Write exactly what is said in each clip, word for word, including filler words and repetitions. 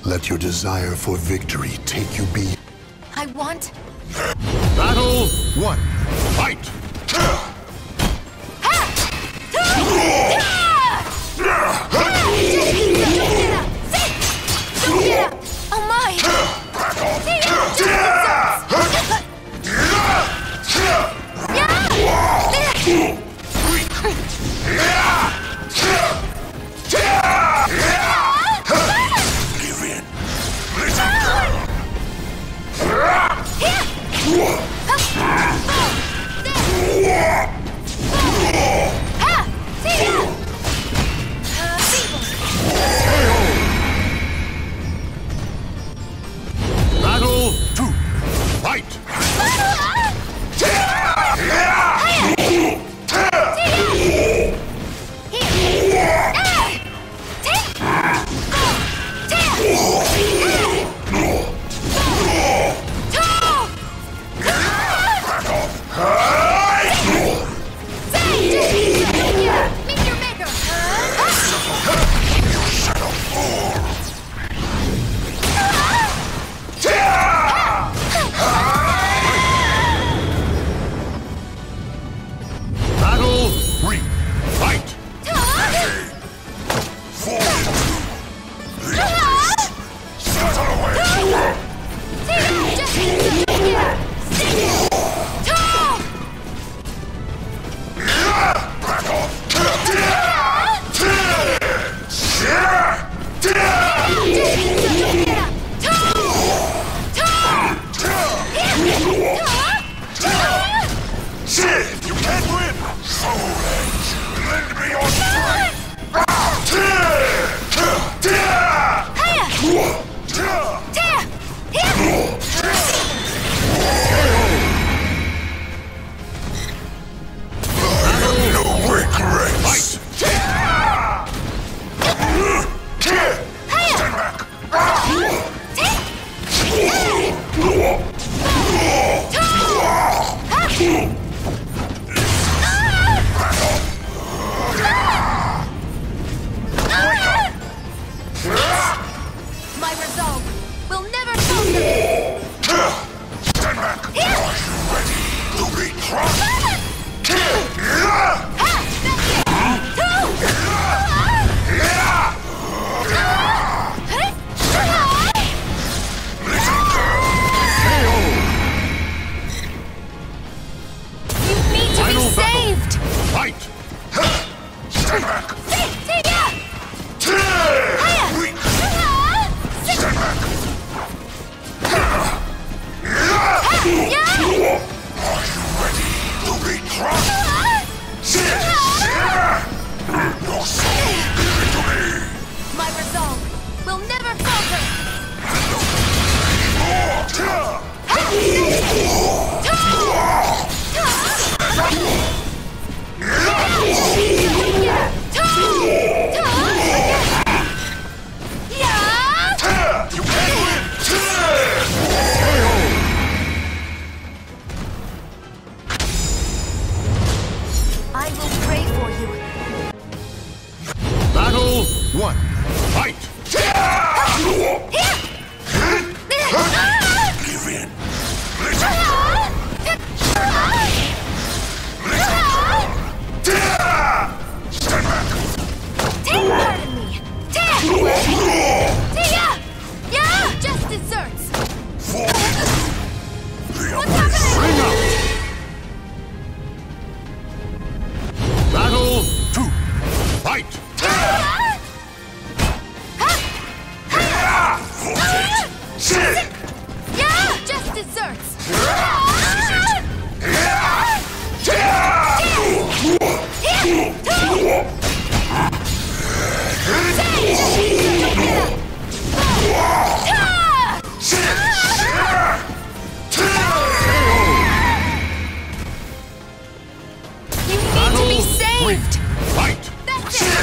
Let your desire for victory take you be. I want... Battle one. Fight! Oh my! Give in, little girl. Battle two. Fight! Battle three. Fight! Shit! You can't win! Soul Edge! Lend me your strength! No regrets! Stand back! My resolve will never falter! Stand back! Are you ready to be crushed? Little girl! You need to be saved! Fight! Stand back! Weak! Stand back! Are you ready to be crushed? Sit! Your soul, give it to me! My resolve will never falter! You can't win! I will pray for you. Battle one. Fight! Give in! Little girl! Stand back! Take part in me! Yeah! Just desserts! For the What's abyss! happening? Bring out! Battle two. Fight! Sit! Yeah! Just desserts! You need to be saved! Fight! That's it!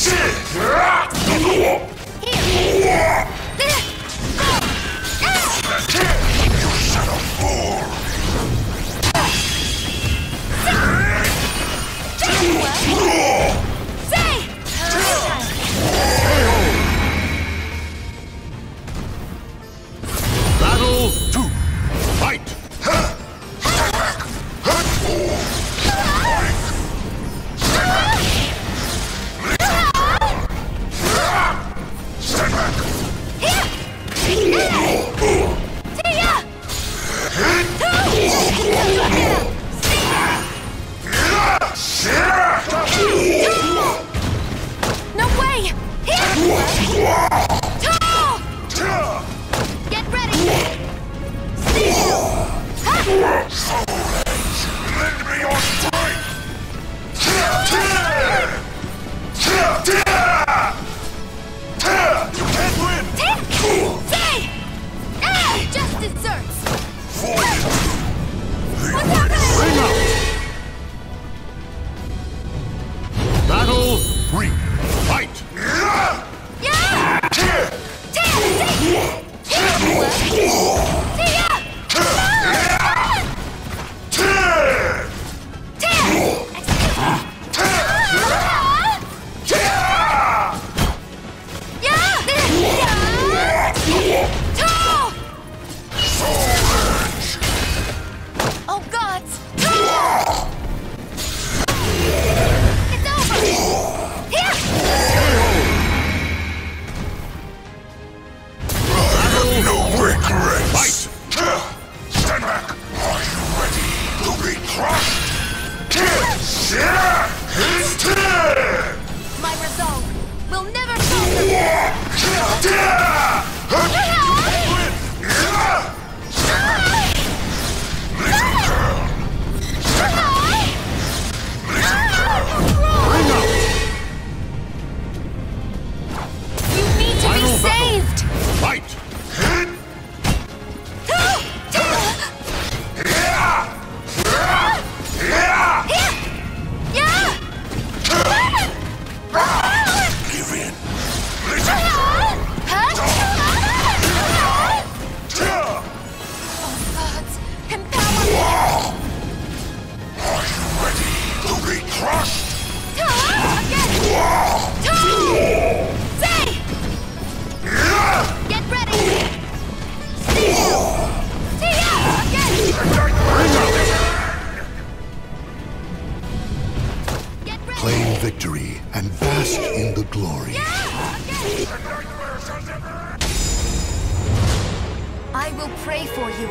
son of a fool! Battle two. Fight! Stand back! No way! Get ready! Lend me your strength! You can't win! Say! Ah, just desserts! Fortitude! What's happening? Bring out! Battle three. Fight! Yeah! Oh gods! It's over! Here! No regrets! Fight! Stand back! Are you ready to be crushed? My resolve will never falter! Bring out! You need to be Final battle. saved! Fight! Give in! Gods, empower me! Are you ready to be crushed? Again! Say! Get ready! Again! Get ready! Claim victory and bask in the glory. I will pray for you.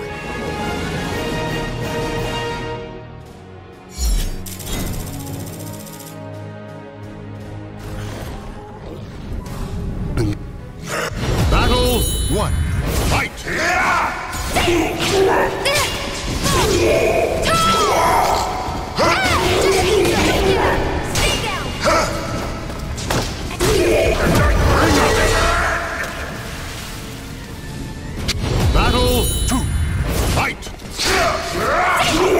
Battle one. Fight! Stay down! Battle two. Fight! Say!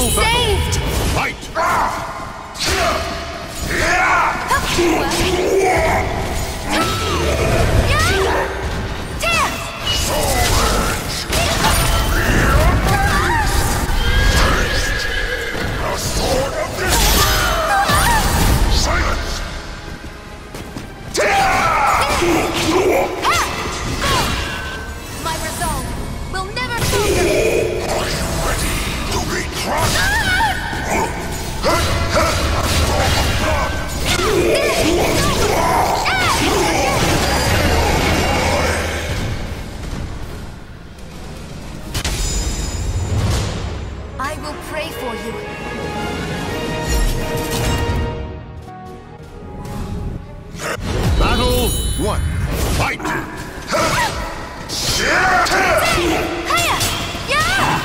Final saved! Fight! A sword of despair! Silence! My resolve will never falter! Are you ready to be crushed? I will pray for you. Battle one. Fight! Hiya! Yeah!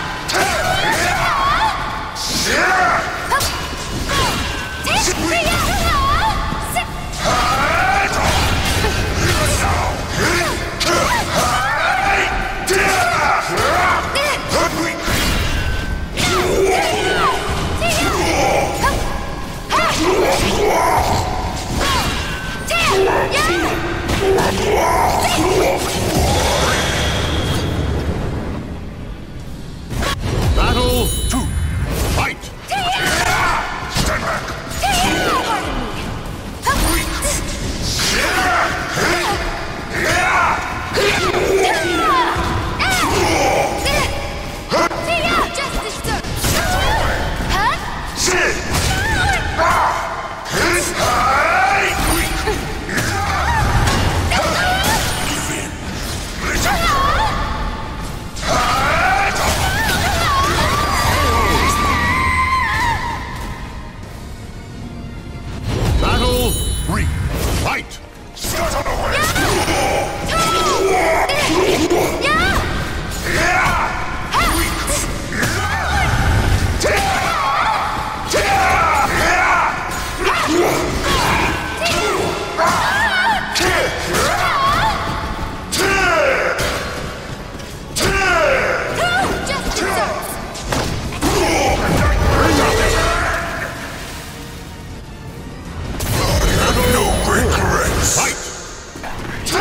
Battle two. Fight! Stand back! Justice served! Huh? Sit! Give in! Battle three. Fight! Start on the way! No regrets! Fight!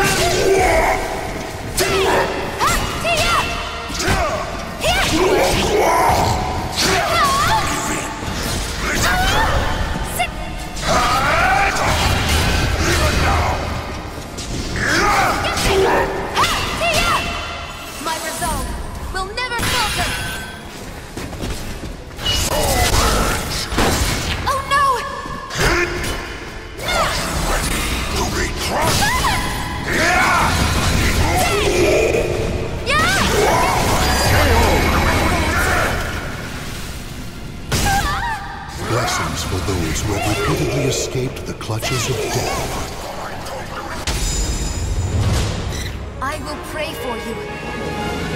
My resolve will never falter! Oh no! To be crushed! Blessings for those who have repeatedly escaped the clutches of death. I will pray for you.